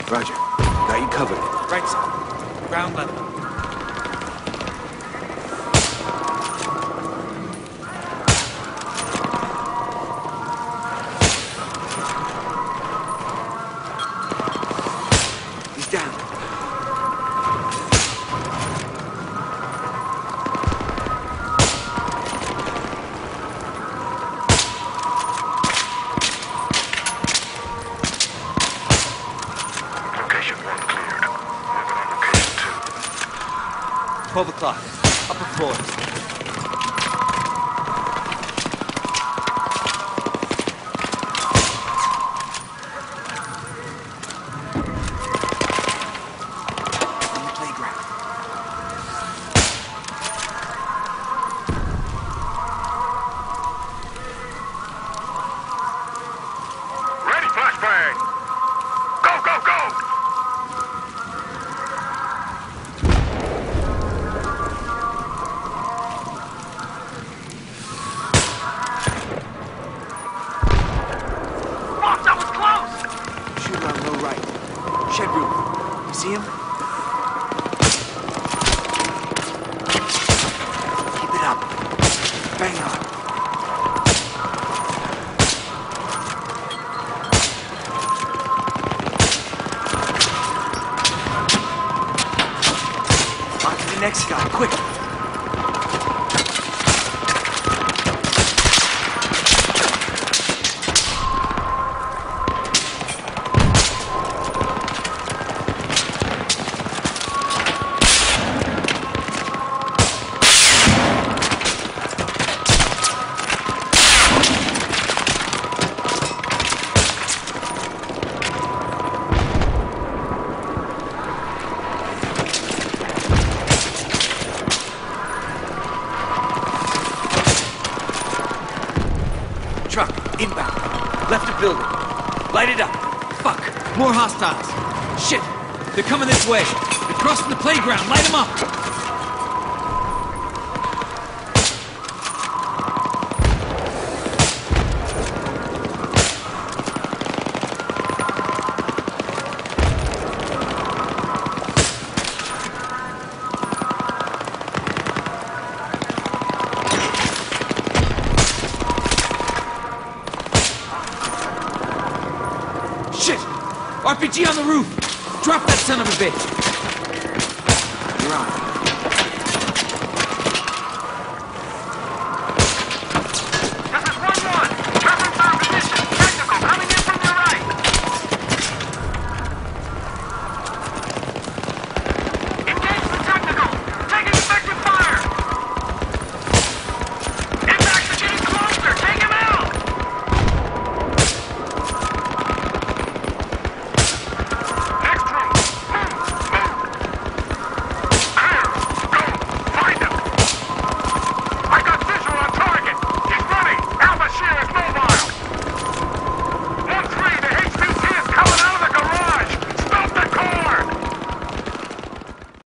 Roger. Got you covered. Right side. Ground level. He's down. Location 1 cleared. Moving on location 2. 12 o'clock. Upper floors. On the playground. Ready, flashbang! Go, go, go! Fuck, that was close! Shooter on low right. Shed roof. You see him? Keep it up. Bang on. On to the next guy, quick! Truck, inbound. Left of building. Light it up. Fuck! More hostiles. Shit! They're coming this way. They're crossing the playground. Light them up! Shit! RPG on the roof! Drop that son of a bitch!